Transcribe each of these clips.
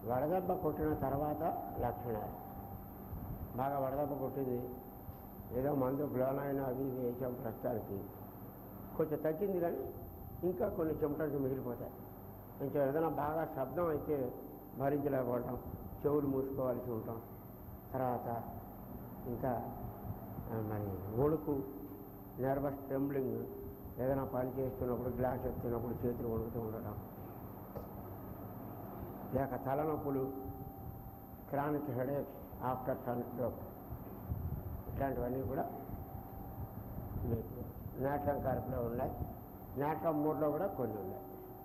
వడదెబ్బ కొట్టిన తర్వాత లక్షణాలు. బాగా వడదెబ్బ కొట్టింది, ఏదో మందు గ్లోనైనా అది ఇది వేసాం, ప్రస్తుతానికి కొంచెం తగ్గింది, కానీ ఇంకా కొన్ని చెమటలు మిగిలిపోతాయి. కొంచెం ఏదైనా బాగా శబ్దం అయితే భరించలేకపోవటం, చెవులు మూసుకోవాల్సి ఉంటాం. తర్వాత ఇంకా మరి వణుకు, నర్వస్ ట్రెంబ్లింగ్, ఏదైనా పని చేస్తున్నప్పుడు గ్లాస్ ఎత్తున్నప్పుడు చేతులు వణుకుతూ ఉండటం, లేక తలనొప్పులు, chronic headache after sunstroke, ఇట్లాంటివన్నీ కూడా మీకు నాట్రం కార్పులో ఉన్నాయి. నాట్రం మూడ్లో కూడా కొన్ని ఉన్నాయి.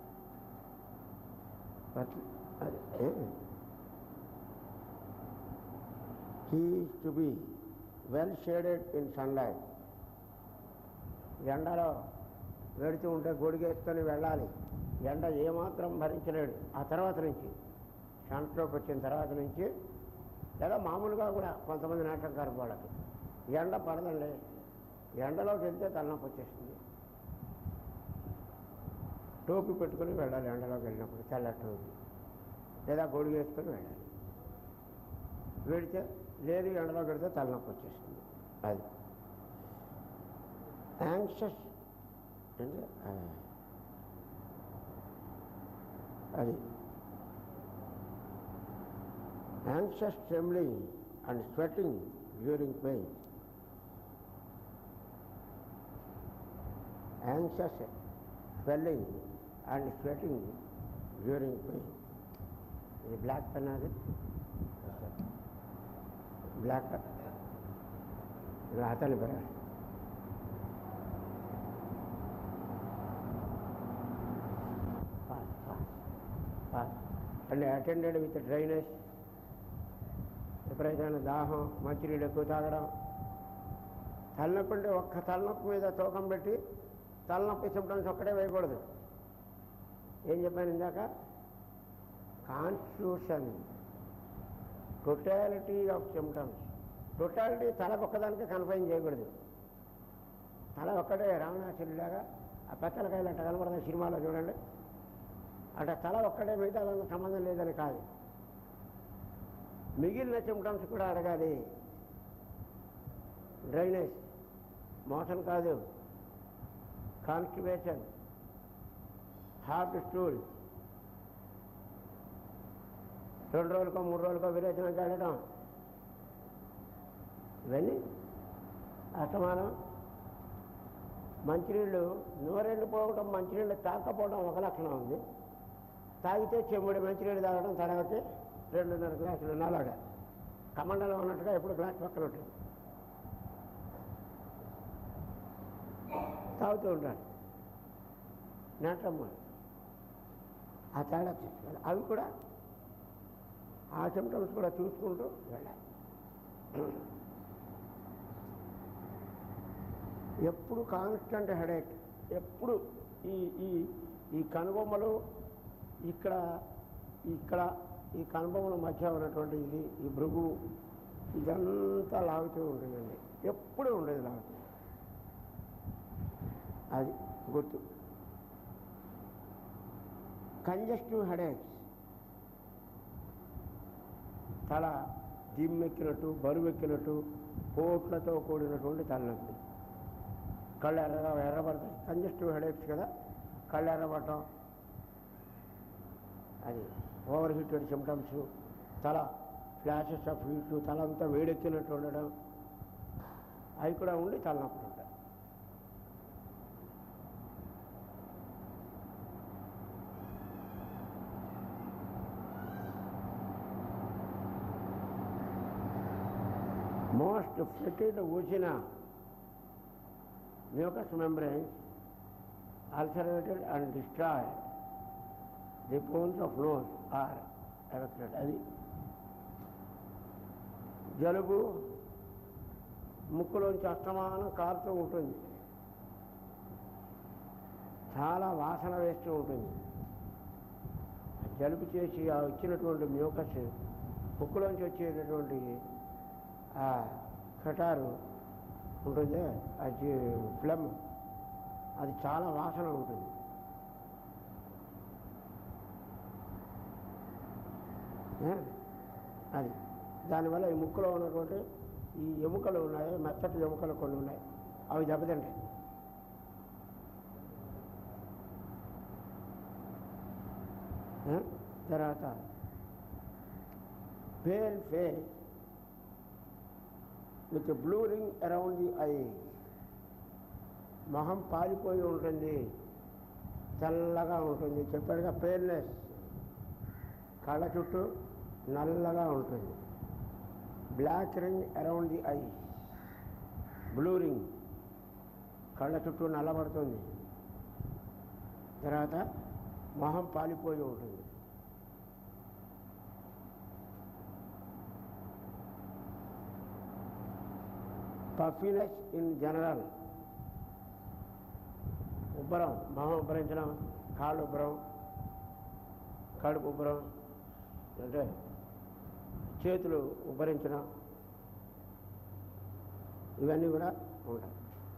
He is to be well shaded in sunlight. ఎండలో వెళుతూ ఉంటే గొడుగేసుకొని వెళ్ళాలి. ఎండ ఏమాత్రం భరించలేడు. ఆ తర్వాత నుంచి సన్ స్ట్రోక్ వచ్చిన తర్వాత నుంచి, లేదా మామూలుగా కూడా కొంతమంది నాటకారు వాళ్ళకి ఎండ పడదండి, ఎండలోకి వెళ్తే తలనొప్పి వచ్చేస్తుంది. టోపీ పెట్టుకుని వెళ్ళాలి ఎండలోకి వెళ్ళినప్పుడు, తెల్ల టోపీ, లేదా గొడుగు వేసుకొని వెళ్ళాలి. వెళితే లేదు, ఎండలోకి వెళితే తలనొప్పి వచ్చేస్తుంది. అది యాంగ్షస్ అంటే అది anxious trembling and sweating during pain. Anxious swelling and sweating during pain. ఇది బ్లాక్ పెన్, అది బ్లాక్ అతని పేరు అంటే అటెండెడ్ విత్ డ్రైనేజ్. ఎప్పుడైతే దాహం, మంచినీళ్ళు ఎక్కువ తాగడం, తలనొప్పి అంటే ఒక్క తలనొప్పి మీద తూకం పెట్టి తలనొప్పి సిమ్టమ్స్ ఒక్కటే వేయకూడదు. ఏం చెప్పాను ఇందాక? Constitution, totality of symptoms. Totality తలకొక్కదానికి కన్ఫైన్ చేయకూడదు. తల ఒక్కటే రావణాసురులాగా ఆ పెత్తలకాయలు అట్ట కనబడతాయి సినిమాలో చూడండి. అంటే తల ఒక్కటే, మిగతా దానికి సంబంధం లేదని కాదు. మిగిలిన సిమ్టమ్స్ కూడా అడగాలి. డ్రైనేజ్, మోషన్ కాదు, కాన్స్టిపేషన్, హార్ట్ స్టూల్, 2 రోజులకో 3 రోజులకో విరేచనం చేయడం, ఇవన్నీ అసమానం. మంచినీళ్ళు నోరెండిపోవడం, మంచినీళ్ళు తాకపోవడం ఒక లక్షణం ఉంది. తాగితే చెమ్ముడి మంచినీళ్ళు తాగడం, తడగట్టి 2.5 గ్లాసులు నల్లగా కమండలో ఉన్నట్టుగా ఎప్పుడు గ్లాస్ పక్కన ఉంటుంది, తాగుతూ ఉంటారు. నాటమ్మ ఆ తేడా చూసుకోవాలి. అవి కూడా ఆ సిమ్టమ్స్ కూడా చూసుకుంటూ వెళ్ళాలి. ఎప్పుడు కాన్స్టెంట్ హెడేక్, ఎప్పుడు ఈ ఈ ఈ కనుబొమ్మలు ఇక్కడ ఇక్కడ ఈ కనుబొమ్మల మధ్య ఉన్నటువంటి ఇది, ఈ భృగు, ఇదంతా లాగుతూ ఉంటుందండి. ఎప్పుడు ఉండేది లాగుతూ. అది గుర్తు. కంజెస్టివ్ హెడేక్స్, తల దిమ్మెక్కినట్టు, బరువెక్కినట్టు, పోట్లతో కూడినటువంటి తలనొప్పి, కళ్ళు ఎర్రబడతాయి. కంజెస్టివ్ హెడేక్స్ కదా, కళ్ళు ఎర్రబడటం, అది ఓవర్ హీటెడ్ సిమ్టమ్స్, తల ఫ్లాషెస్ ఆఫ్ హీట్, తల అంతా వేడెక్కినట్టు ఉండడం, అవి కూడా ఉండి తలనొప్పి ఉంటాయి. మోస్ట్ ఫ్లిటెడ్ ఊచిన mucous membranes ulcerated and destroyed. The bones of nose are affected. అది జలుబు ముక్కులోంచి అస్తమానం కారుతూ ఉంటుంది, చాలా వాసన వేస్తూ ఉంటుంది. జలుబు చేసి ఆ వచ్చినటువంటి మ్యూకస్, ముక్కులోంచి వచ్చేటటువంటి ఆ కటారు ఉంటుంది, అది ఫ్లమ్, అది చాలా వాసన ఉంటుంది. అది దానివల్ల ఈ ముక్కులో ఉన్నటువంటి ఈ ఎముకలు ఉన్నాయి, మెత్తటి ఎముకలు కొన్ని ఉన్నాయి, అవి దెబ్బతింటాయి. తర్వాత pale face with blue ring around the eye, మొహం పాలిపోయి ఉంటుంది, తెల్లగా ఉంటుంది. చెప్పాడుగా పేల్నెస్, కళ్ళ చుట్టూ నల్లగా ఉంటుంది. Black ring around the eye, blue ring, కళ్ళ చుట్టూ నల్లబడుతుంది. తర్వాత మొహం పాలిపోయి ఉంటుంది. పఫీనెస్ ఇన్ జనరల్, ఉబ్బరం, మొహం ఉబ్బరించడం, కాళ్ళు ఉబ్బరం, కడుపు ఉబ్బరం, అంటే చేతులు ఉబ్బరించడం, ఇవన్నీ కూడా ఉంటాయి.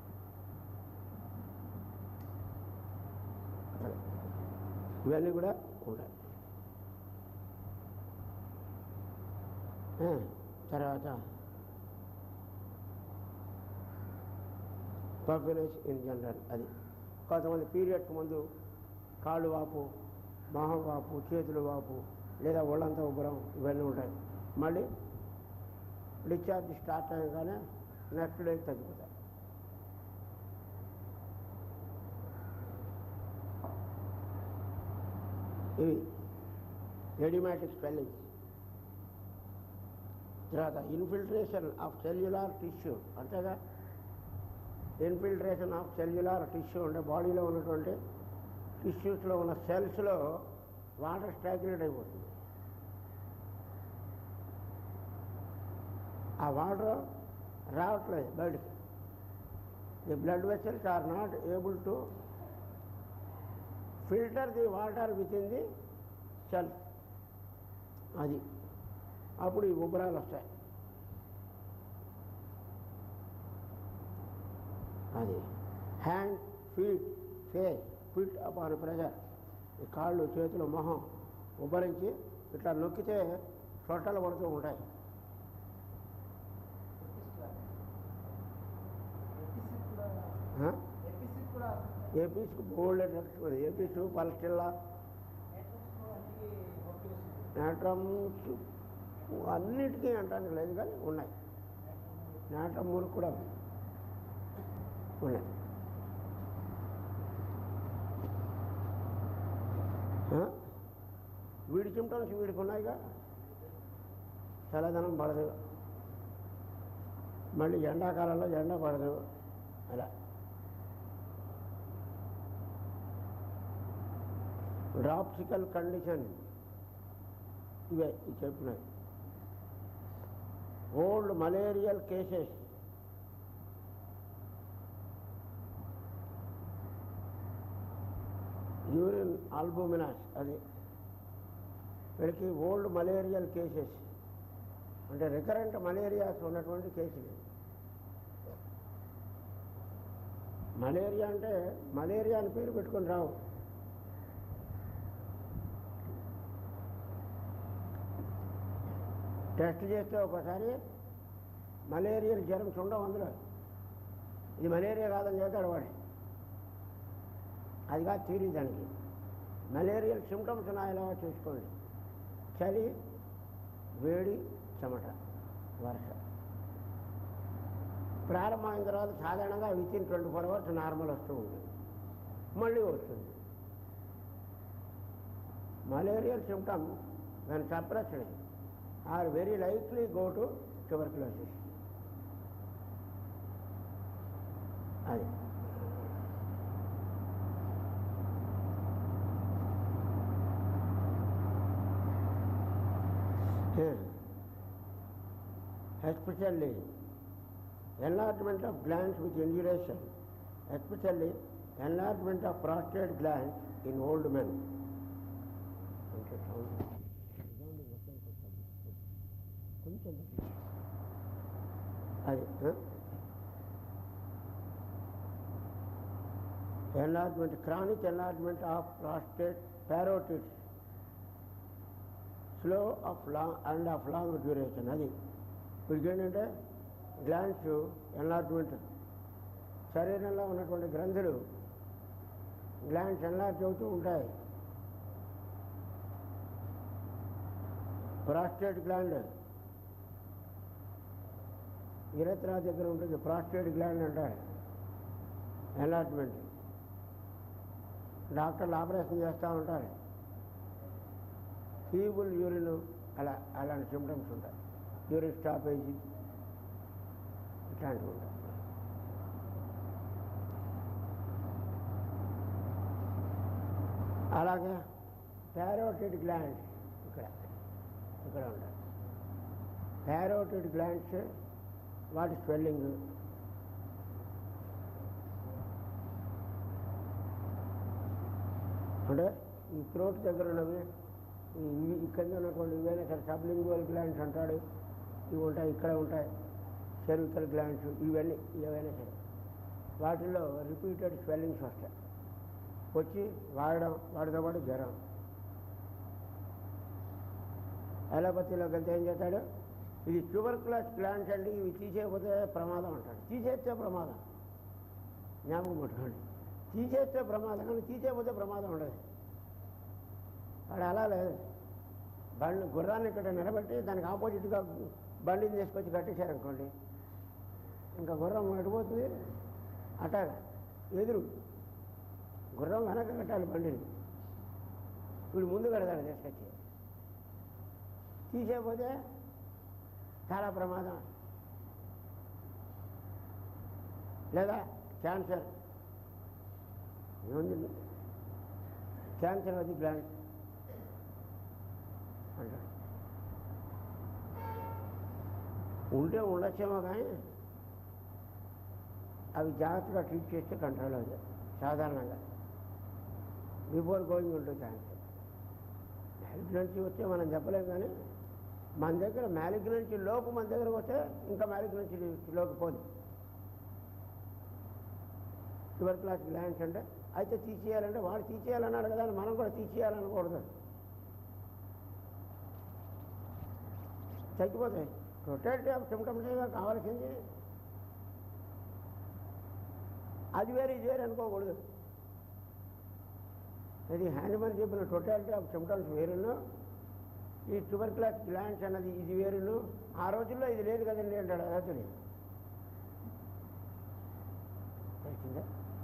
ఇవన్నీ కూడా ఉంటాయి. తర్వాత పర్ఫెక్ట్నెస్ ఇన్ జనరల్, అది కొంతమంది పీరియడ్కి ముందు కాళ్ళు వాపు, మొహం వాపు, చేతులు వాపు, లేదా ఒళ్ళంతా ఉబ్బరం, ఇవన్నీ ఉంటాయి. మళ్ళీ డిశ్చార్జ్ స్టార్ట్ అయ్యగానే నెక్స్ట్ డే తగ్గిపోతాయి. ఇవి ఎడిమాటిక్ స్పెల్లింగ్స్. తర్వాత ఇన్ఫిల్ట్రేషన్ ఆఫ్ సెల్యులార్ టిష్యూ, అంతేగా ఇన్ఫిల్ట్రేషన్ ఆఫ్ సెల్యులార్ టిష్యూ అంటే బాడీలో ఉన్నటువంటి టిష్యూస్లో ఉన్న సెల్స్లో వాటర్ స్టాగ్నేట్ అయిపోతుంది. ఆ వాటర్ రావట్లేదు బయటికి. The blood vessels are not able to filter the water within the cell. అది అప్పుడు ఈ ఉబ్బరాలు వస్తాయి. అది hand, feet, face, fit upon pressure, ఈ కాళ్ళు, చేతులు, మొహం ఉబ్బరించి ఇట్లా నొక్కితే చొట్టలు పడుతూ ఉంటాయి. ఏపీస్కి బోల్డ్ ఏపీస్, పల్స్టిల్లా, నాట్రమ్స్ అన్నిటికీ అంటానికి లేదు కానీ ఉన్నాయి. నాట్రమ్ములు కూడా ఉన్నాయి. వీడి సిమ్టమ్స్ వీడికి ఉన్నాయిగా. చల్లదనం పడదు, మళ్ళీ ఎండాకాలంలో ఎండ పడదు, అలా డ్రాప్సికల్ కండిషన్, ఇవే చెప్పినాయి. Old malarial cases, urine albuminous, అది వీళ్ళకి ఓల్డ్ మలేరియల్ కేసెస్ అంటే రికరెంట్ మలేరియాస్ ఉన్నటువంటి కేసులు. మలేరియా అంటే మలేరియా అని పేరు పెట్టుకొని రావు. టెస్ట్ చేస్తే ఒకసారి మలేరియల్ జ్వరం చూడడం, అందులో ఇది మలేరియా కాదని చేస్తాడు వాడు. అది కాదు థియరీ. దానికి మలేరియల్ సిమ్టమ్స్ ఉన్నాయో చూసుకోండి. చలి, వేడి, చెమట, వర్ష. ప్రారంభమైన తర్వాత సాధారణంగా వితిన్ 24 hours నార్మల్ వస్తూ ఉంటుంది, మళ్ళీ వస్తుంది. Malarial symptom when suppressed are very likely go to tuberculosis. అది especially enlargement of glands with induration, especially enlargement of prostate glands in old men. అది enlargement, chronic enlargement of prostate parotids, slow of long duration. అది వీడికి ఏంటంటే glands enlargement, శరీరంలో ఉన్నటువంటి గ్రంథులు glands enlarge అవుతూ ఉంటాయి. ప్రాస్టేట్ గ్లాండ్ యురేత్రా దగ్గర ఉంటుంది, ప్రాస్టేట్ గ్లాండ్ అంటారు. ఎన్లార్జ్మెంట్ డాక్టర్లు ఆపరేషన్ చేస్తూ ఉంటారు. ఫీబుల్ యూరిన్ అలాంటి సిమ్టమ్స్ ఉంటాయి. యూరిన్ స్టాపేజీ ఇట్లాంటివి ఉంటాయి. అలాగే ప్యారోటిడ్ గ్లాండ్స్ ఇక్కడ ఉంటాయి. ప్యారోటిడ్ గ్లాండ్స్ వాటి స్వెల్లింగ్, అంటే ఈ థ్రోట్ దగ్గర ఉన్నవి, ఇవి ఇక్కడ ఉన్నటువంటి ఇవైనా సరే సబ్లింగువల్ గ్లాండ్స్ అంటాడు, ఇవి ఉంటాయి, ఇక్కడ ఉంటాయి. సెర్వికల్ గ్లాండ్స్ ఇవన్నీ ఏవైనా సరే వాటిల్లో రిపీటెడ్ స్వెల్లింగ్స్ వస్తాయి. వచ్చి వాటితో పాటు జ్వరం. అలోపతిలోకి వెళ్తే ఏం చేస్తాడు, ఇది ట్యూబర్క్యులస్ గ్లాండ్స్ అండి, ఇవి తీసేయకపోతే ప్రమాదం అంటాడు. తీసేస్తే ప్రమాదం, జ్ఞాపకం పెట్టుకోండి. తీసేస్తే ప్రమాదం, కానీ తీసేయకపోతే ప్రమాదం ఉండదు. వాడు అలా లేదు. గుర్రాన్ని ఇక్కడ నిలబెట్టి దానికి ఆపోజిట్గా బండిని తీసుకొచ్చి కట్టేశారనుకోండి, ఇంకా గుర్రం ఎడిపోతుంది. అట్లా ఎదురు గుర్రం వెనక కట్టాలి బండిని, వీడు ముందు కడతాడు తీసుకొచ్చి. తీసేయకపోతే చాలా ప్రమాదం. లేదా క్యాన్సర్, ఏముంది క్యాన్సర్ అది గ్లాండ్ అంటాడు. ఉంటే ఉండొచ్చేమో కానీ అవి జాగ్రత్తగా ట్రీట్ చేస్తే కంట్రోల్ అవుతాయి సాధారణంగా. బిఫోర్ గోయింగ్ ఉంటుంది క్యాన్సర్. మ్యాలిగ్నెన్సీ వస్తే మనం చెప్పలేము, కానీ మన దగ్గర మ్యాలిగ్నెన్సీ లోపు మన దగ్గరకు వస్తే ఇంకా మ్యాలిగ్నెన్సీలోకి పోదు. ట్యూబర్క్యులస్ గ్లాండ్స్ అంటే అయితే తీసేయాలంటే వాడు తీసేయాలన్నాడు కదా, మనం కూడా తీసేయాలనకూడదు. తగ్గిపోతాయి. టోటాలిటీ ఆఫ్ సిమ్టమ్స్ కావాల్సింది. అది వేరే ఇది వేరే అనుకోకూడదు. ఇది హ్యాండ్మన్ చెప్పిన టోటాలిటీ ఆఫ్ సిమ్టమ్స్ వేరును, ఈ ట్యూబర్క్యులస్ గ్లాండ్స్ అన్నది ఇది వేరును. ఆ రోజుల్లో ఇది లేదు కదండి అంటాడు. అదే తెలియదు. తెలిసిందా?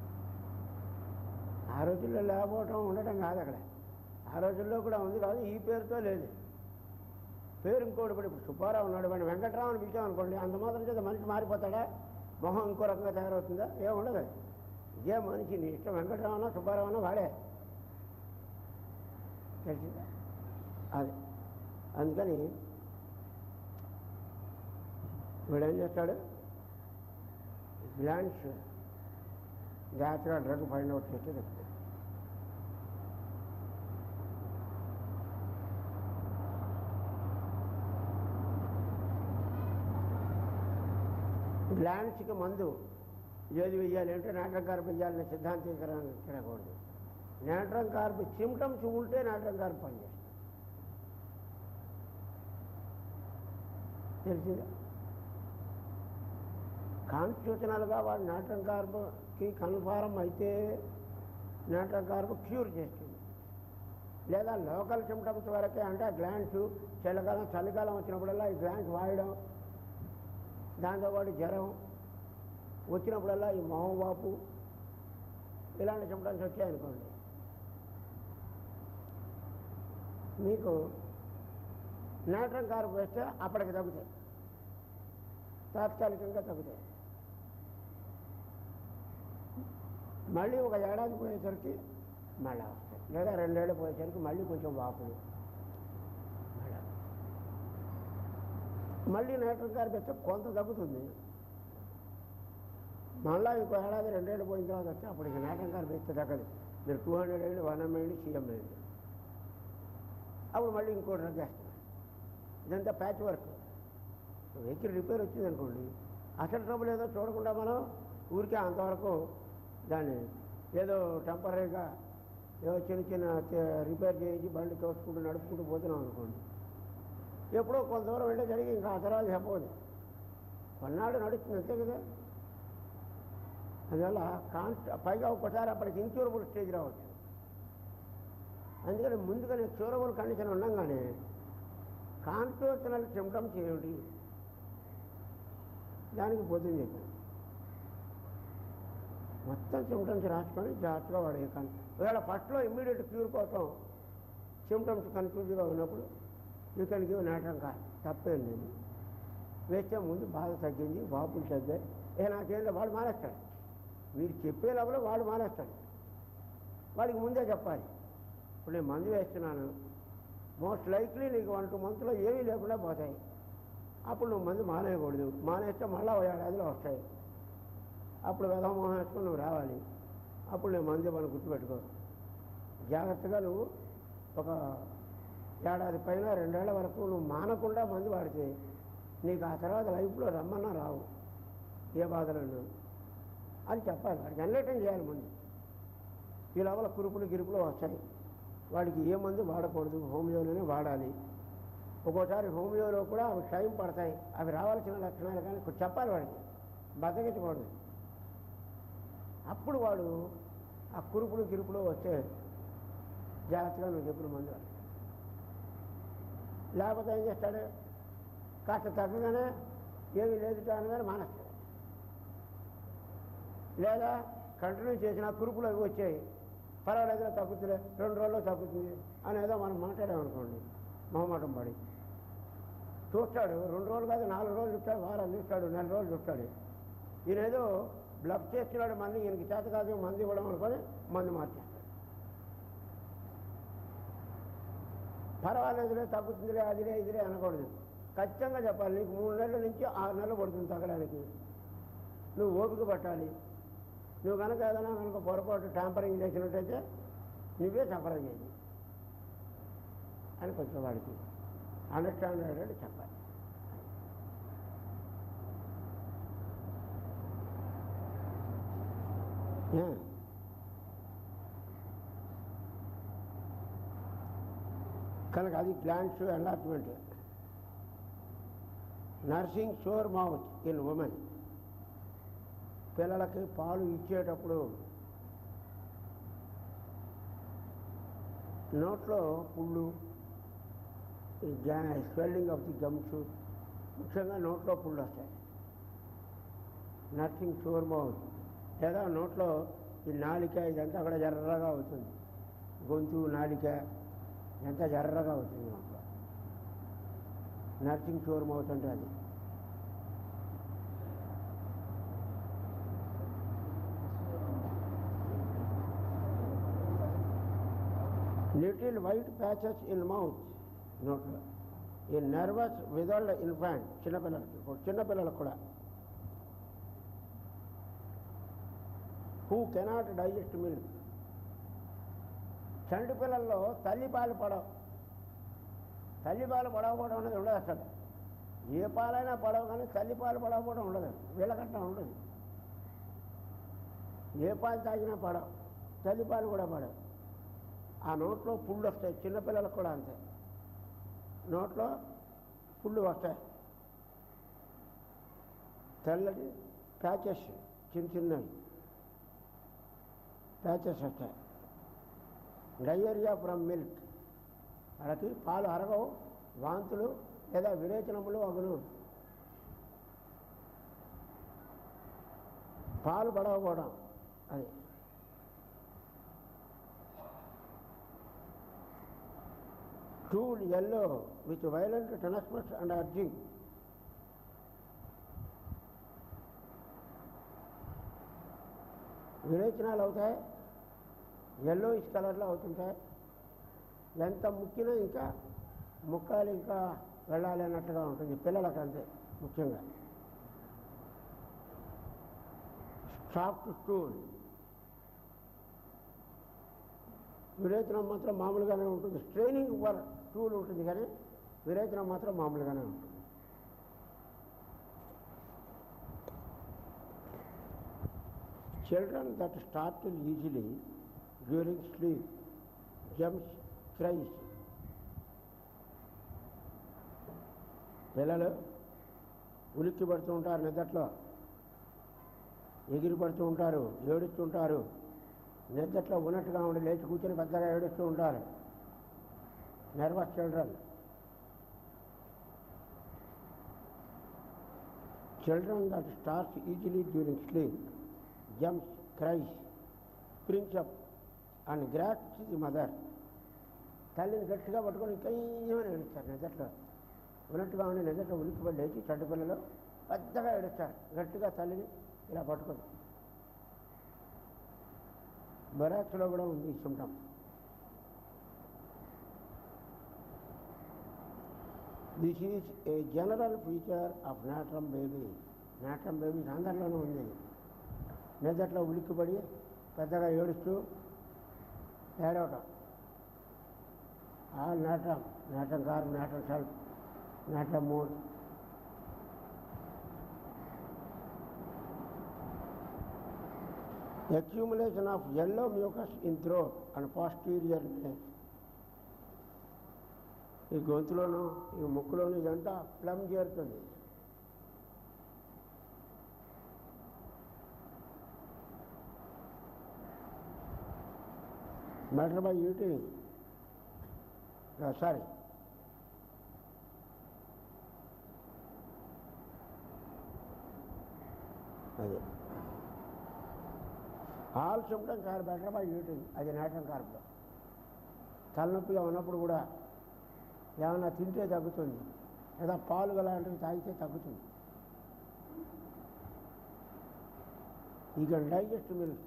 ఆ రోజుల్లో లేకపోవటం ఉండటం కాదు అక్కడ. ఆ రోజుల్లో కూడా ఉంది కాదు, ఈ పేరుతో లేదు. పేరు ఇంకోటి కూడా. ఇప్పుడు సుబ్బారావు ఉన్నాడు, వాడిని వెంకట్రావు అని పిలిచామనుకోండి, అంత మాత్రం చేత మనిషి మారిపోతాడా? మొహం ఇంకో రకంగా తయారవుతుందా? ఏముండదు. ఇదే మనిషి, నీ ఇష్టం వెంకట్రావు అన్నా సుబ్బారావు అన్నా వాడే. తెలిసిందా? అది అందుకని వీడేం చేస్తాడు, గ్లాండ్స్ జాగ్రత్తగా డ్రగ్ ఫైండ్ అవుట్ చేస్తే చెప్తాడు. గ్లాండ్స్కి మందు ఏది వెయ్యాలి అంటే నాట్రం కార్బ్ వెయ్యాలనే సిద్ధాంతీకరణ తినకూడదు. నాట్రం కార్బ్ సిమ్టమ్స్ ఉంటే నాట్రం కార్బ్ పనిచేస్తుంది. తెలిసిందా? కాన్స్టిట్యూషనల్గా వాడు నాట్రం కార్బ్కి కన్ఫార్మ్ అయితే నాట్రం కార్బ్ క్యూర్ చేస్తుంది. లేదా లోకల్ సిమ్టమ్స్ వరకే, అంటే గ్లాండ్స్ చలికాలం వచ్చినప్పుడల్లా ఈ గ్లాండ్స్ వాయడం, దాంతోపాటు జ్వరం వచ్చినప్పుడల్లా ఈ మొహం వాపు, ఇలాంటి సిమ్టమ్స్ వచ్చాయనుకోండి, మీకు నాట్రం కార్బ్ వేస్తే అప్పటికి తగ్గుతాయి, తాత్కాలికంగా తగ్గుతాయి. మళ్ళీ ఒక ఏడాది పోయేసరికి మళ్ళీ వస్తాయి, లేదా 2 ఏళ్ళు పోయేసరికి మళ్ళీ కొంచెం వాపులు, మళ్ళీ నాట్రం కార్బ్ వేస్తే కొంత తగ్గుతుంది. మళ్ళీ ఇంకో ఏడాది 2 ఏళ్ళు పోయిన తర్వాత వస్తే అప్పటికి నాట్రం కార్బ్ వేస్తే తగ్గదు. మీరు 200 వేయండి, 100 వేయండి, CM వేయండి, అప్పుడు మళ్ళీ ఇంకో డ్రగ్ వేస్తున్నారు. ఇదంతా ప్యాచ్ వర్క్. వెహికల్ రిపేర్ వచ్చిందనుకోండి, అసలు ట్రబుల్ ఏదో చూడకుండా మనం ఊరికే అంతవరకు దాన్ని ఏదో టెంపరీగా ఏదో చిన్న రిపేర్ చేయించి బండి తోసుకుంటూ నడుపుకుంటూ పోతున్నాం అనుకోండి, ఎప్పుడో కొంత దూరం వెళ్ళేసరికి ఇంకా ఆ తర్వాత చెప్పవద్దు, కొన్నాళ్ళు నడుస్తుంది అంతే కదా. అందువల్ల పైగా ఒక్కసారి అప్పటికి ఇన్క్యూరబుల్ స్టేజ్ రావచ్చు. అందుకని ముందుగానే క్యూరబుల్ కండిషన్ ఉండగానే కాన్స్టిట్యూషనల్ సిమ్టమ్స్ ఏమిటి దానికి పొద్దున్న చెప్పాను. మొత్తం సిమ్టమ్స్ రాసుకొని జాగ్రత్తగా వాడే ఒకవేళ ఫస్ట్లో ఇమ్మీడియట్ క్యూర్ కోసం సిమ్టమ్స్ కన్ఫ్యూజ్గా ఉన్నప్పుడు యూ కెన్ గివ్ నాటం కాదు, తప్పేం లేదు. వేస్తే ముందు బాధ తగ్గింది, వాపులు తగ్గాయి, నాకేందో వాడు మానేస్తాడు. మీరు చెప్పే లోపల వాడు మానేస్తాడు. వాడికి ముందే చెప్పాలి, ఇప్పుడు నేను మందు వేస్తున్నాను, మోస్ట్ లైక్లీ నీకు 1-2 మంత్లో ఏమీ లేకుండా పోతాయి. అప్పుడు నువ్వు మందు మానేయకూడదు, మానేస్తే మళ్ళీ 1 ఏడాదిలో వస్తాయి. అప్పుడు వెధమోహం వేసుకొని నువ్వు రావాలి. అప్పుడు నేను మందు మనం గుర్తుపెట్టుకో. జాగ్రత్తగా నువ్వు ఒక 1 ఏడాది పైన 2 ఏళ్ల వరకు నువ్వు మానకుండా మందు వాడితే నీకు ఆ తర్వాత లైఫ్లో రమ్మన్నా రావు ఏ బాధలను అని చెప్పాలి. వాడికి ఎన్లైటన్ చేయాలి ముందు. ఈ లోపల కురుపులు గిరుపులు వస్తాయి, వాడికి ఏ మందు వాడకూడదు, హోమియోలోనే వాడాలి. ఒక్కోసారి హోమియోలో కూడా అవి టైం పడతాయి, అవి రావాల్సిన లక్షణాలు కానీ చెప్పాలి వాడికి, బద్దగించకూడదు. అప్పుడు వాడు ఆ కురుపులు గిరుపులు వస్తే జాగ్రత్తగా నువ్వు చెప్పిన మందు వాడు. లేకపోతే ఏం చేస్తాడు, కాస్త తగ్గగానే ఏమీ లేదు అనగానే మానేస్తాడు. లేదా కంటిన్యూ చేసిన కురుపులు అవి వచ్చాయి, పర్వాలేదులో తగ్గుతుంది, 2 రోజుల్లో తగ్గుతుంది అనేదో మనం మాట్లాడామనుకోండి, మొహమాటం పడి చూస్తాడు. 2 రోజులు కాదు, 4 రోజులు చూస్తాడు, వారాలు చూస్తాడు, 4 రోజులు చూస్తాడు. ఈయనేదో బ్లఫ్ చేస్తున్నాడు, మంది ఈయనకి చేత కాదు మంది ఇవ్వడం అనుకొని మందు మార్చేస్తాడు. పర్వాలేదులే, తగ్గుతుందిలే, అదిలే ఇదిలే అనకూడదు. ఖచ్చితంగా చెప్పాలి, నీకు 3 నెలల నుంచి 6 నెలలు పడుతుంది తగ్గడానికి. నువ్వు ఓపిక పట్టాలి. నువ్వు కనుక ఏదైనా కనుక పొరపాటు ట్యాంపరింగ్ చేసినట్టయితే నువ్వే సఫర్ అయ్యేది అని కొంచెం వాడికి అండర్స్టాండ్ అయ్యేటట్టు చెప్పాలి. కనుక అది glands enlargement. Nursing sore mouth in women. పిల్లలకి పాలు ఇచ్చేటప్పుడు నోట్లో పుళ్ళు, స్వెల్లింగ్ ఆఫ్ ది గమ్స్, ముఖ్యంగా నోట్లో పుళ్ళు వస్తాయి. Nursing sore mouth. లేదా నోట్లో ఈ నాలిక ఇదంతా కూడా ఎర్రగా అవుతుంది, గొంతు నాలిక ఎంత ఎర్రగా అవుతుంది నోట్లో. నర్సింగ్ షోర్ మౌత్ అంటే అది. Little white patches in mouth, నోట్లో. ఈ నర్వస్ విదల్డ్ ఇన్ఫాంట్, చిన్నపిల్లలకు కూడా. Who cannot digest milk. చంటి పిల్లల్లో తల్లిపాలు పడవు. తల్లిపాలు పడవకపోవడం అనేది ఉండదు అసలు. ఏ పాలైనా పడవు, కానీ తల్లిపాలు పడవకపోవడం ఉండదు, వీళ్ళకట్టా ఉండదు. ఏ పాలు తాగినా పడవు, తల్లిపాలు కూడా పడవు. ఆ నోట్లో పుళ్ళు వస్తాయి, చిన్నపిల్లలకు కూడా అంతే. నోట్లో పుళ్ళు వస్తాయి, తెల్లటి ప్యాచెస్, చిన్నవి ప్యాచెస్ వస్తాయి. Diarrhoea from milk. వాళ్ళకి పాలు అరగవు, వాంతులు లేదా విరేచనములు అగును. పాలు పడవకపోవడం అది. Stool yellow with violent tenesmus and urging. విరేచనాలు అవుతాయి, yellowish కలర్లో అవుతుంటాయి. ఎంత ముక్కినా ఇంకా ముక్కాలు ఇంకా వెళ్ళాలి అన్నట్టుగా ఉంటుంది పిల్లలకు, అంతే. ముఖ్యంగా సాఫ్ట్ స్టూల్. విరేచనం మాత్రం మామూలుగానే ఉంటుంది. స్ట్రైనింగ్ ఫర్ స్టూల్ ఉంటుంది, కానీ విరేచనం మాత్రం మామూలుగానే ఉంటుంది. Children that startle easily during sleep, jumps, cries. పిల్లలు ఉలిక్కి పడుతూ ఉంటారు, నిద్రలో ఎగిరి పడుతూ ఉంటారు, ఏడుస్తుంటారు. నిద్రలో ఉన్నట్టుగా ఉండి లేచి కూర్చొని పెద్దగా ఏడుస్తూ ఉంటారు. Nervous children. Children that starts easily during sleep, jumps, cries, springs up and grabs the mother. తల్లిని గట్టిగా పట్టుకొని ఇంకేమని ఏడుస్తారు. నిద్రలో ఉన్నట్టుగా ఉండి నిద్రలో ఉలిక్కిపడి లేచి చెడ్డ పిల్లలు పెద్దగా ఏడుస్తారు, గట్టిగా తల్లిని ఇలా పట్టుకొని. బరాక్స్లో కూడా ఉంది ఈ symptom. This is a general feature of natrum baby. Natrum babies అందరిలోనూ ఉంది. నిద్రలో ఉలిక్కిపడి పెద్దగా ఏడుస్తూ ఏడవటం. All natrum, natrum carb, natrum sulph, natrum mur. Accumulation of yellow mucus in throat and posterior neck. ఈ గొంతులోనూ ఈ ముక్కులోనూ ఇదంతా ప్లమ్ చేరుతుంది. మెటర్ బై ఈటింగ్, సారీ, అదే all symptoms are better by eating. అది నాట్రమ్ కార్పులో. తలనొప్పిగా ఉన్నప్పుడు కూడా ఏమన్నా తింటే తగ్గుతుంది, లేదా పాలు అలాంటివి తాగితే తగ్గుతుంది. You can digest milk.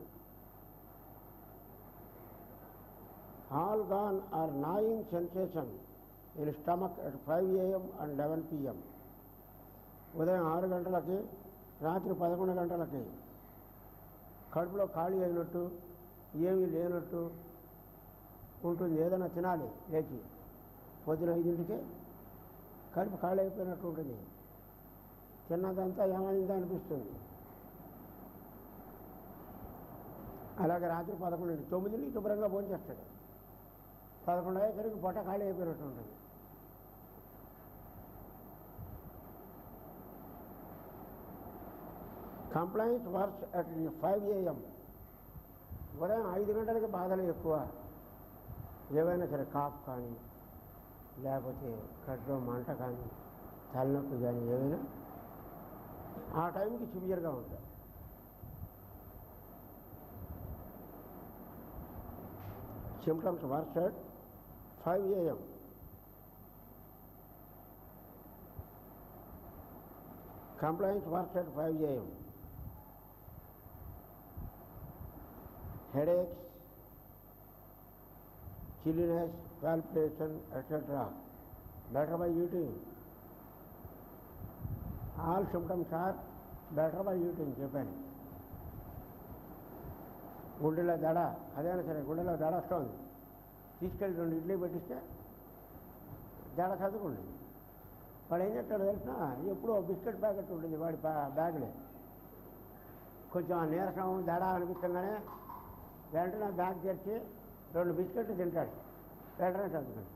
All gone or gnawing sensation in stomach at 5 AM and 11 PM. ఉదయం 6 గంటలకి, రాత్రి 11 గంటలకి కడుపులో ఖాళీ అయినట్టు, ఏమీ లేనట్టు ఉంటుంది. ఏదైనా తినాలి లేచి, పొద్దున 5ంటికే కడుపు ఖాళీ అయిపోయినట్టు ఉంటుంది. తిన్నదంతా ఏమైందా అనిపిస్తుంది. అలాగే రాత్రి 11, 9కి శుభ్రంగా భోంచేస్తాడు. 11 అయ్యేసరికి పొట్ట ఖాళీ అయిపోయినట్టు ఉంటుంది. Complaints works at 5 AM. ఉదయం 5 గంటలకి బాధలు ఎక్కువ. ఏవైనా సరే కాఫ్ కానీ, లేకపోతే కడుపులో మంట కానీ, తలనొప్పి కానీ ఏమైనా ఆ టైంకి సివియర్గా ఉంటాయి. Symptoms works at 5 AM. Complaints works at 5 AM. headaches, chilliness, palpitation, etc. better by eating. All symptoms are better by eating. చెప్పాను. గుండెలో దడ, అదేనా సరే గుండెలో దడ వస్తుంది, తీసుకెళ్ళి 2 ఇడ్లీ పెట్టిస్తే దడ చదువుకోండి. వాడు ఏం చేస్తాడు తెలిసిన, ఎప్పుడూ బిస్కెట్ ప్యాకెట్ ఉంటుంది వాడి బ్యాగ్లో. కొంచెం నీరసం దడ అనిపిస్తుందనే వెంటనే బ్యాగ్ తెరిచి 2 బిస్కెట్లు తింటాడు, వెంటనే చదువుతాడు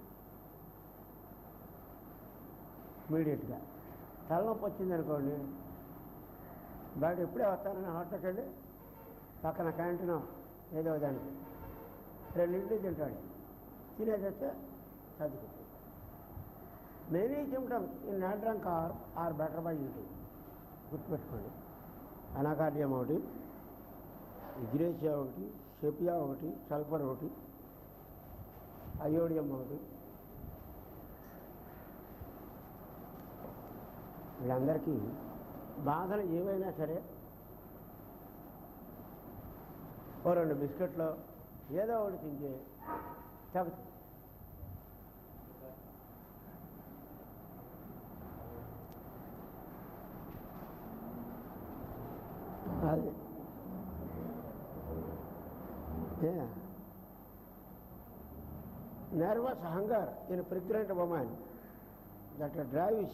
ఇమీడియట్గా. తలనొప్పి వచ్చింది అనుకోండి, బయట ఎప్పుడే వస్తానని హోటల్కి వెళ్ళి పక్కన క్యాంటీన్ ఏదో దానికి 2 ఇడ్లీ తింటాడు, తినేసి వస్తే చదువుకుంటాడు. Many symptoms in natrum carb are better by eating. గుర్తుపెట్టుకోండి. అనాకార్డియం ఒకటి, ఇగ్రేషియా ఒకటి, సెపియా ఒకటి, సల్ఫర్ ఒకటి, అయోడియం ఒకటి. వీళ్ళందరికీ బాధలు ఏవైనా సరే ఓ 2 బిస్కెట్లో ఏదో ఒకటి తింటే తగ్గుతుంది. అది nervous hunger in a pregnant woman that drives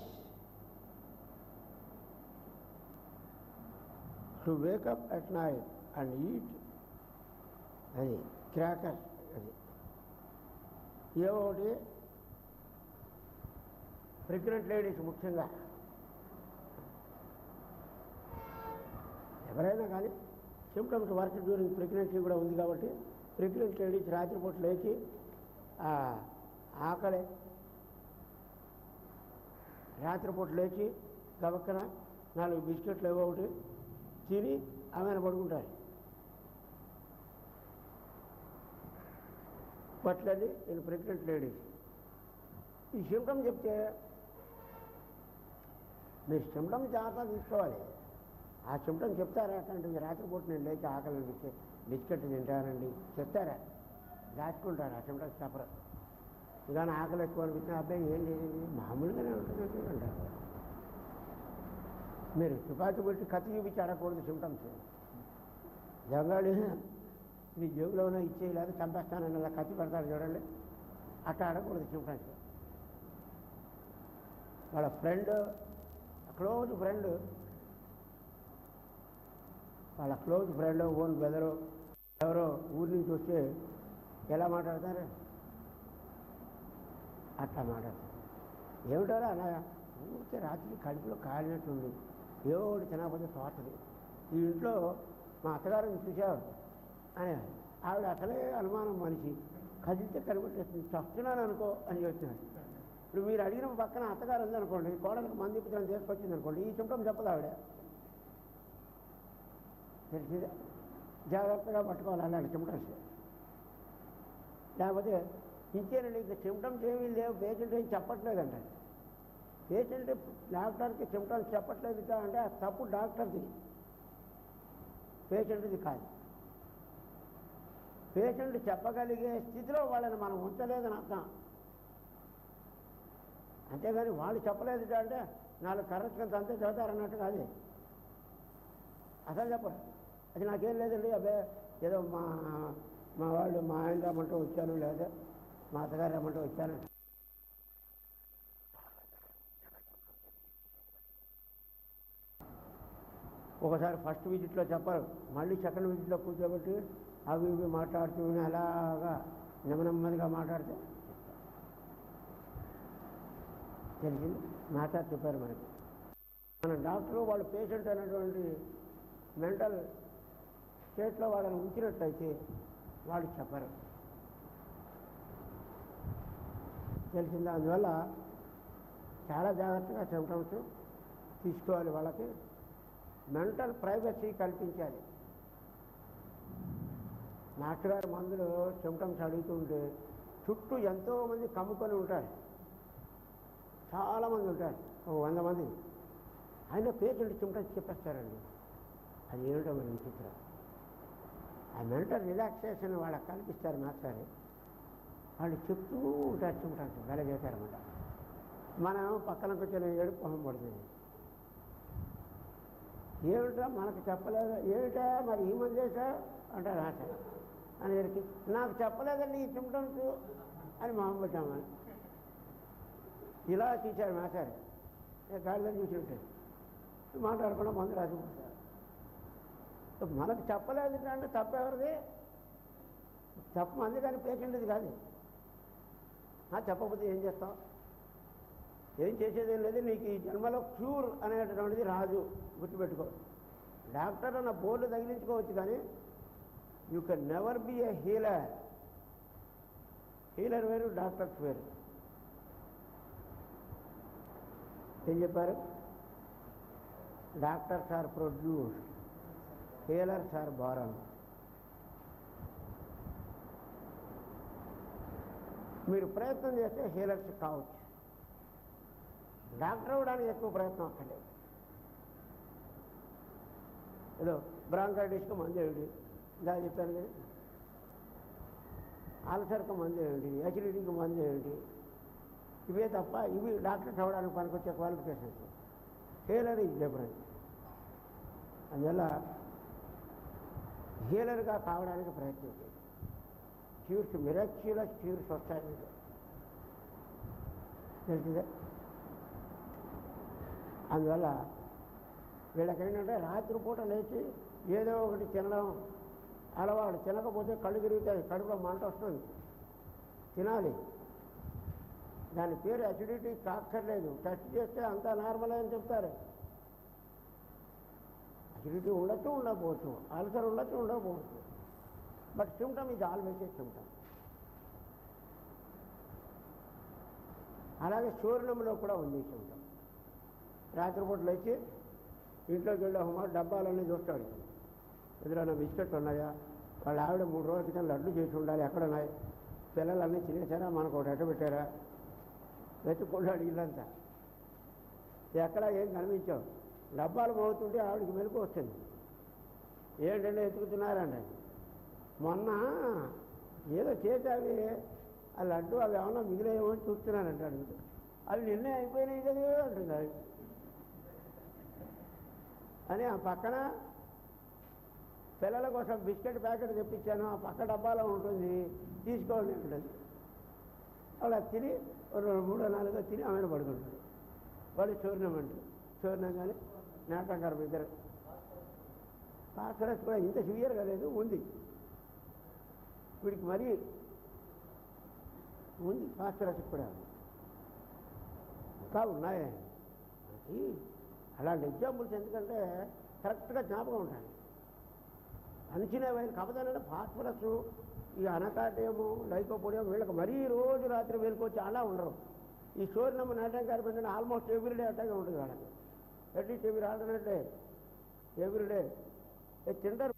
to wake up at night and eat అది క్రాకర్. అది ఏవోటి ప్రెగ్నెంట్ లేడీస్ ముఖ్యంగా ఎవరైనా కానీ సిమ్టమ్స్ వర్క్ డ్యూరింగ్ ప్రెగ్నెన్సీ కూడా ఉంది కాబట్టి ప్రెగ్నెంట్ లేడీస్ రాత్రిపూట లేచి ఆకలి రాత్రిపూట లేచి గబక్కన 4 బిస్కెట్లు ఏవో ఒకటి తిని ఆమెను పడుకుంటారు. పట్లని నేను ప్రెగ్నెంట్ లేడీస్ ఈ సిమ్టమ్ చెప్తే మీరు సిమ్టమ్ జాగ్రత్త తీసుకోవాలి. ఆ సిమ్టమ్ చెప్తారా అంటే రాత్రిపూట నేను లేచి ఆకలి బిస్కెట్ తింటానండి చెప్తారా? దాచుకుంటారు. ఆ సిమ్టమ్స్ చెప్పరు. కానీ ఆకలి ఎక్కువ అనిపించిన అబ్బాయి ఏం లేదు మామూలుగానే ఉంటుంది అంటారు. మీరు తుపాకి పెట్టి కత్తి చూపించి అడగకూడదు సిమ్టమ్స్. జంగాడు నీ జేబులోనే ఇచ్చే లేదా చంపేస్తానని అలా కత్తి పెడతాడు చూడండి, అట్లా అడగకూడదు సిమ్టమ్స్. వాళ్ళ friend close friend own brother ఎవరో ఊరి నుంచి వస్తే ఎలా మాట్లాడతారు? అట్లా మాట్లాడతారు. ఏమిటారా అలా ఊరికే రాత్రి కడుపులో కాలినట్టుంది, ఏవో ఒకటి తినకపోతే తోటది. ఈ ఇంట్లో మా అత్తగారిని చూసావు అని ఆవిడ అసలే అనుమానం మనిషి, కదిలితే కనిపెట్టేస్తుంది, చస్తున్నాను అనుకో అని చెప్తున్నాడు. ఇప్పుడు మీరు అడిగిన పక్కన అత్తగారు ఉందనుకోండి, కోడలకు మంది పుత్రం తీసుకొచ్చింది అనుకోండి, ఈ సిమ్టమ్ చెప్పదు ఆవిడ. తెలిసిందే, జాగ్రత్తగా పట్టుకోవాలి అలాంటి సిమ్టమ్స్. లేకపోతే ఇంకేనండి ఇంకా సిమ్టమ్స్ ఏమీ లేవు, పేషెంట్ ఏం చెప్పట్లేదంట. పేషెంట్ డాక్టర్కి సిమ్టమ్స్ చెప్పట్లేదు అంటే ఆ తప్పు డాక్టర్ది, పేషెంట్ది కాదు. పేషెంట్ చెప్పగలిగే స్థితిలో వాళ్ళని మనం ఉంచలేదని అర్థం. అంతేగాని వాళ్ళు చెప్పలేదు అంటే 4 కరెక్ట్గా అంతే చదువుతారన్నట్టు కాదు. అసలు చెప్పరు. అది నాకేం లేదండి, అబ్బాయి ఏదో మా వాళ్ళు మా ఆయన రమ్మంటూ వచ్చాను, లేదా మా అత్తగారు రమ్మంటూ వచ్చాను. ఒకసారి ఫస్ట్ విజిట్లో చెప్పరు, మళ్ళీ సెకండ్ విజిట్లో కూర్చోబెట్టి అవి ఇవి మాట్లాడుతూ అలాగా నెమ్మదిగా మాట్లాడితే తెలిసింది. మాట్లాడి చెప్పారు మనకి. మన డాక్టరు వాళ్ళు పేషెంట్ అనేటువంటి మెంటల్ స్టేట్లో వాళ్ళని ఉంచినట్టయితే వాళ్ళు చెప్పరు. తెలిసిందా? అందువల్ల చాలా జాగ్రత్తగా సిమ్టమ్స్ తీసుకోవాలి. వాళ్ళకి మెంటల్ ప్రైవసీ కల్పించాలి. డాక్టర్ గారు మందులు సిమ్టమ్స్ అడుగుతుంటే చుట్టూ ఎంతోమంది కమ్ముకొని ఉంటారు, చాలామంది ఉంటారు, 100 మంది. ఆయన పేషెంట్ సిమ్టమ్స్ చెప్పేస్తారండి. అది ఏమిటో మన విచిత్రం. ఆ మెంటల్ రిలాక్సేషన్ వాళ్ళకి కల్పిస్తారు మాస్టర్. వాళ్ళు చెప్తూ ఉంటారు సిమ్టమ్స్, వేల చేశారన్నమాట. మనం పక్కన కూర్చొని ఏడుపు మొహం పడుతుంది. ఏమిటా మనకు చెప్పలేదు, ఏమిటా మరి ఈ మంది చేసా అంటారు ఆశ అనేది. నాకు చెప్పలేదండి ఈ సిమ్టమ్స్ అని మొహం పెట్టామని ఇలా చూశారు మాస్టర్. గాడిదని చూసి ఉంటాడు, మాట్లాడకుండా మందు రాసిపోతారు. మనకు చెప్పలేదు అంటే తప్పెవరిది? తప్పు మంది కానీ పేషెంట్ది కాదు. చెప్పకపోతే ఏం చేస్తాం? ఏం చేసేదేం లేదు. నీకు ఈ జన్మలో క్యూర్ అనేటటువంటిది రాదు, గుర్తుపెట్టుకో. డాక్టర్ అన్న బోర్డు తగిలించుకోవచ్చు కానీ you can never be a healer. Healer వేరు, డాక్టర్స్ వేరు. ఏం చెప్పారు? Doctors are produce, healers are born. మీరు ప్రయత్నం చేస్తే హీలర్స్ కావచ్చు, డాక్టర్ అవ్వడానికి ఎక్కువ ప్రయత్నం అక్కర్లేదు. ఏదో బ్రాంకైటిస్కి మందు ఏమిటి, ఇందా చెప్పాను కదా, అల్సర్కి మందు ఏమిటి, అసిడిటీకి మందు ఏమిటి, ఇవే తప్ప ఇవి డాక్టర్స్ అవ్వడానికి పనికొచ్చే క్వాలిఫికేషన్స్. Healer is different. అందువల్ల హీలర్గా కావడానికి ప్రయత్నం చేయండి. క్యూర్స్, మిరాక్యులస్ క్యూర్స్ వస్తాయి మీకు, తెలిసిందే. అందువల్ల వీళ్ళకేంటంటే రాత్రిపూట లేచి ఏదో ఒకటి తినడం అలవాటు. తినకపోతే కళ్ళు తిరుగుతాయి, కడుపులో మంట వస్తుంది. తినాలి. దాని పేరు అసిడిటీ కాక్కర్లేదు, టెస్ట్ చేస్తే అంతా నార్మల్ అని చెప్తారు. అసిడిటీ ఉండొచ్చు, ఉండకపోవచ్చు, అల్సర్ ఉండొచ్చు, ఉండకపోవచ్చు, బట్ సిమ్టమ్ ఇది ఆల్వేస్ ఏ సిమ్టమ్. అలాగే శూర్ణంలో కూడా ఉంది సిమ్టమ్. రాత్రిపూటలు వచ్చి ఇంట్లోకి వెళ్ళే డబ్బాలన్నీ చూస్తాడు, ఎదురైనా బిస్కెట్లు ఉన్నాయా, వాళ్ళ ఆవిడ 3 రోజుల క్రితం లడ్డు చేసి ఉండాలి, ఎక్కడున్నాయి, పిల్లలన్నీ తినేసారా, మనకు ఒకటి ఎట్ట పెట్టారా, వెతుక్కున్నాడు ఇల్లంతా, ఎక్కడ ఏం కనిపించావు. డబ్బాలు పోతుంటే ఆవిడకి మెలకు వస్తుంది. ఏంటంటే ఎత్తుకుతున్నారండి, మొన్న ఏదో చేసావి ఆ లడ్డు అవి ఏమన్నా మిగిలేమో అని చూస్తున్నానంటాడు. అవి నిన్నే అయిపోయినాయి కదా అంటుంది అవి అని. ఆ పక్కన పిల్లల కోసం బిస్కెట్ ప్యాకెట్ తెప్పించాను, ఆ పక్క డబ్బాలో ఉంటుంది, తీసుకోండి ఉంటుంది. అలా తిని 2, 3, 4 తిని ఆమెను పడుకుంటాడు. వాడు చూర్ణం అంటారు. చూర్ణం కానీ నాటకారం ఇద్దరు. ఫాస్ఫరస్ కూడా ఇంత సివియర్గా లేదు, ఉంది వీడికి, మరీ ఉంది ఫాస్ఫరస్ కూడా. ఇంకా ఉన్నాయి మనకి అలాంటి ఎగ్జాంపుల్స్, ఎందుకంటే కరెక్ట్గా జ్ఞాపకం ఉంటాయి. అంచనా వేలు కాకపోతే ఫాస్ఫరస్, ఈ అనకాటేమో లైకోపోడియం వీళ్ళకి మరీ రోజు రాత్రి వేలుకొచ్చి అలా ఉండరు. ఈ సోర్ణము నాటకం కార్పెంట్ ఆల్మోస్ట్ ఎవ్రీడే అట్టాగే ఉంటుంది వాళ్ళకి. At least every alternate day, everyday తింటారు.